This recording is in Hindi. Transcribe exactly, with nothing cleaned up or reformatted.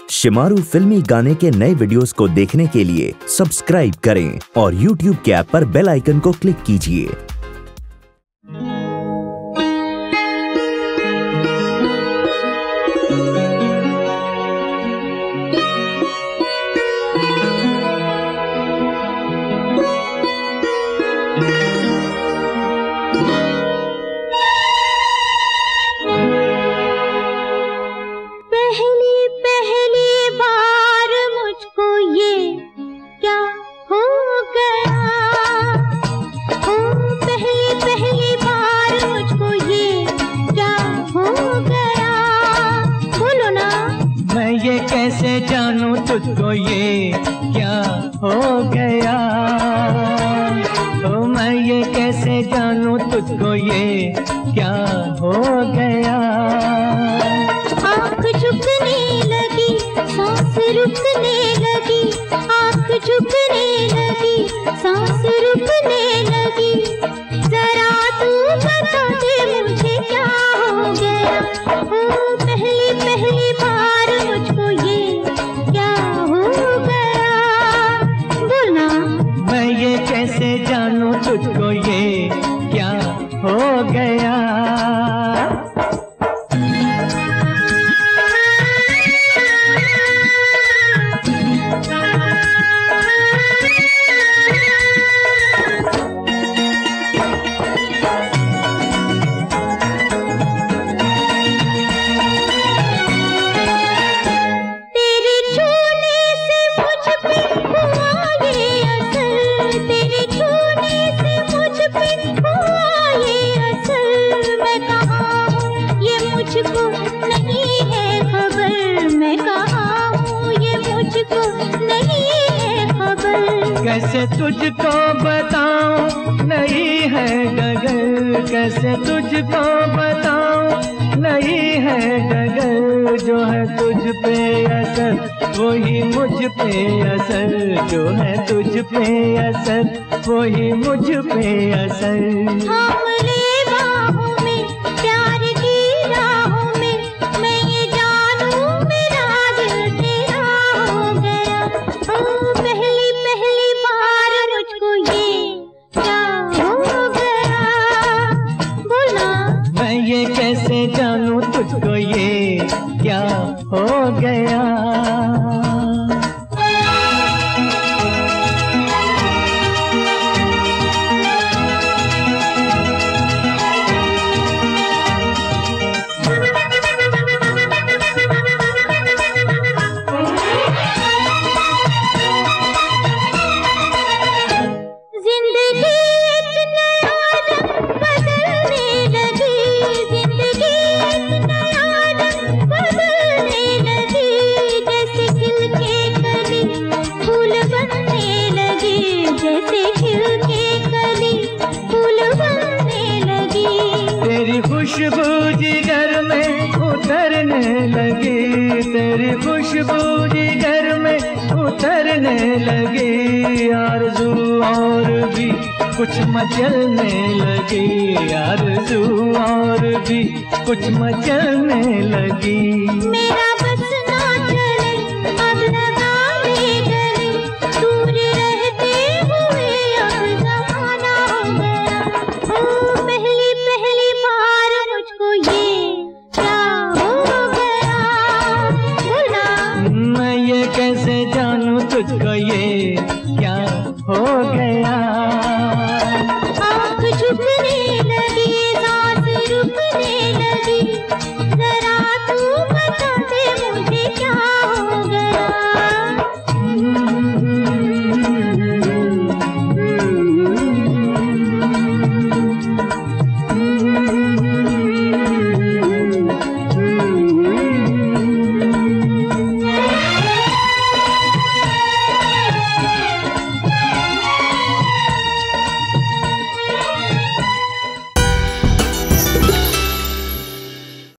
शिमारू फिल्मी गाने के नए वीडियोस को देखने के लिए सब्सक्राइब करें और यूट्यूब के ऐप पर बेल आइकन को क्लिक कीजिए। कैसे जानूं तुझको ये क्या हो गया, ओ मैं ये कैसे जानूं तुझको ये क्या हो गया। आँख झुकने लगी, सांस रुकने लगी, आँख झुकने लगी, सांस रुकने लगी। जरा तू बता दे मुझे क्या हो गया, ओ पहली पहली बार मुझको ये क्या हो गया। बोलना मैं ये कैसे जानूं तुझको ये क्या हो गया। कैसे तुझको बताऊं नहीं है डगर, कैसे तुझको बताऊं नहीं है डगर। जो है तुझ पे असर वही मुझ पे असर, जो है तुझ पे असर वही मुझ पे असर। ये कैसे जानूं तुझको ये क्या हो गया। खुशबू जिगर में उतरने लगी, तेरी खुशबू जिगर में उतरने लगी। आरज़ू और भी कुछ मचलने लगी, आरज़ू और भी कुछ मचलने लगी। मेरा बस ना चले अब लगा ले गले, दूर रहते हुए अब ज़माना हो गया। ओ पहली पहली बार मुझको ये क्या हो गया। बोला मैं ये कैसे जानूं तुझको ये क्या हो गया।